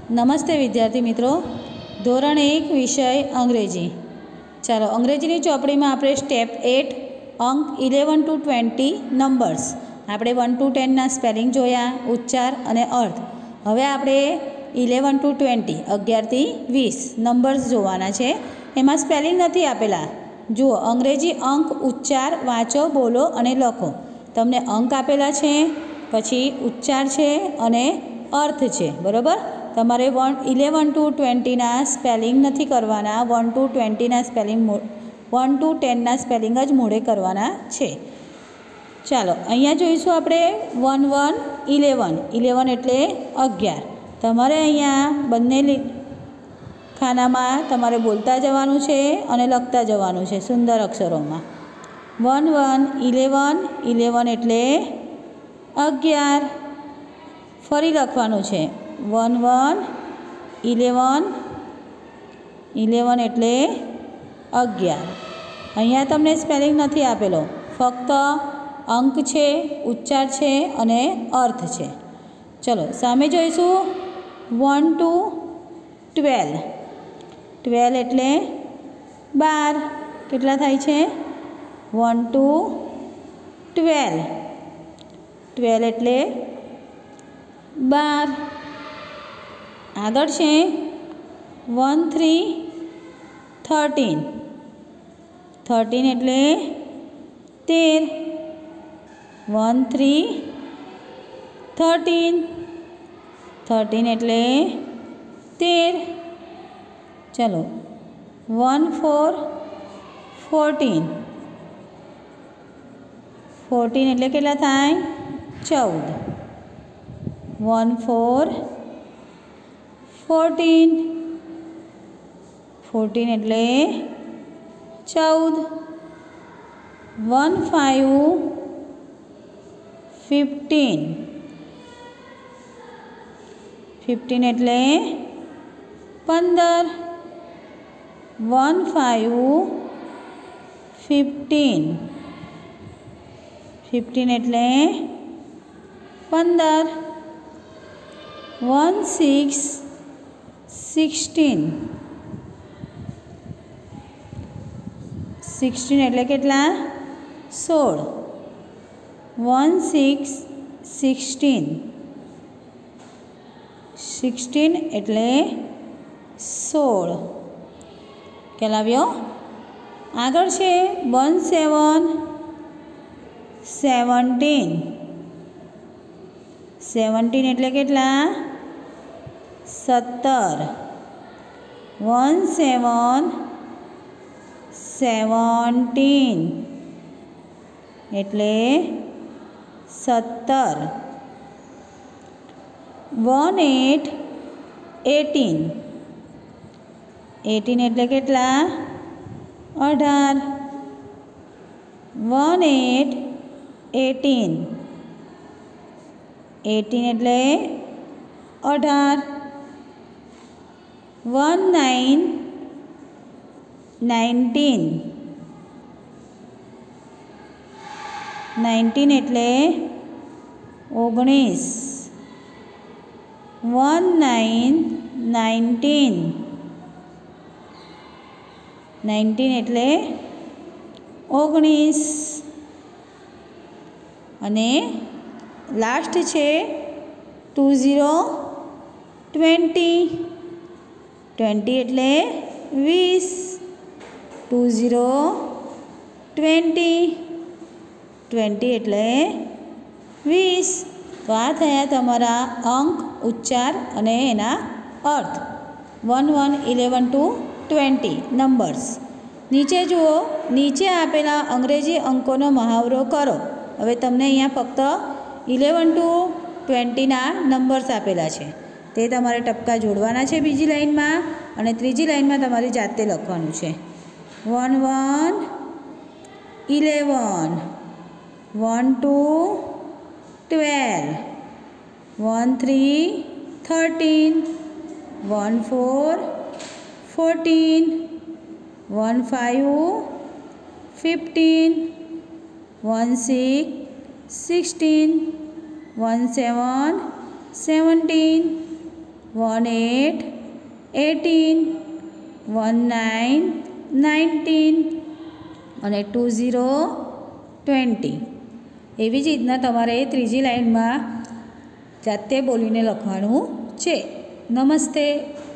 નમસ્તે વિદ્યાર્થી મિત્રો, ધોરણ 1 વિષય અંગ્રેજી. ચાલો, અંગ્રેજીની ચોપડીમાં આપણે સ્ટેપ 8 અંક 11 to 20 નંબર્સ, આપણે 1 to 10ના સ્પેલિંગ જોયા, ઉચ્ચાર અને અર્થ. હવે આપણે 11 to 20 11થી 20 નંબર્સ જોવાના છે. એમાં સ્પેલિંગ નથી આપેલા. જુઓ, અંગ્રેજી અંક, ઉચ્ચાર વાંચો, બોલો અને લખો. તમને અંક આપેલા છે, પછી ઉચ્ચાર છે અને અર્થ છે. બરાબર, તમારે 11 to 20ના સ્પેલિંગ નથી કરવાના. 1 to 20ના સ્પેલિંગ 1 to 10ના સ્પેલિંગ જ મોઢે કરવાના છે. ચાલો, અહીંયા જોઈશું આપણે 1 1 11 11 એટલે 11. તમારે અહીંયા બંને ખાનામાં તમારે બોલતા જવાનું છે અને લખતા જવાનું છે સુંદર અક્ષરોમાં. 1 1 11 11 એટલે 11. ફરી લખવાનું છે 1 1 11 11 એટલે 11. અહીંયા તમને સ્પેલિંગ નથી આપેલો, ફક્ત અંક છે, ઉચ્ચાર છે અને અર્થ છે. ચલો, સામે જોઈશું 1 to 12 12 એટલે 12. કેટલા થાય છે? 1 to 12 12 એટલે 12. આગળ છે 1 3 13 13 એટલે 13. 1 3 13 13 એટલે 13. ચલો, 1 4 14 14 એટલે કેટલા થાય? 14. 1 4 14 14 એટલે 14. 1 5 15 15 એટલે 15. 1 5 15 15 એટલે 15. 1 6 16 16 એટલે કેટલા? 16. 1 6 16 16 એટલે 16. ખ્યાલ આવ્યો? આગળ છે 1 7 17 17 એટલે કેટલા? 17. 1 7 17 એટલે 17. 1 8 18 18 એટલે કેટલા? 18. 1 8 18 18 એટલે 18. 1 9 19 19 એટલે 19. 1 9 19 19 એટલે 19. અને લાસ્ટ છે 20 20 20 એટલે 20. 20 20 20 એટલે 20. તો આ થયા તમારા અંક, ઉચ્ચાર અને એના અર્થ. 1 1 11 to 20 નંબર્સ. નીચે જુઓ, નીચે આપેલા અંગ્રેજી અંકોનો મહાવરો કરો. હવે તમને અહીંયા ફક્ત 11 to 20ના નંબર્સ આપેલા છે, તે તમારે ટપકા જોડવાના છે બીજી લાઈનમાં, અને ત્રીજી લાઈનમાં તમારી જાતે લખવાનું છે. 1 1 11 1 2 12 1 3 13 1 4 14 1 5 15 1 6 16 1 7 17 18 18, 19 19 અને 20 20. એવી જ રીતના તમારે ત્રીજી લાઈનમાં જાતે બોલીને લખવાનું છે. નમસ્તે.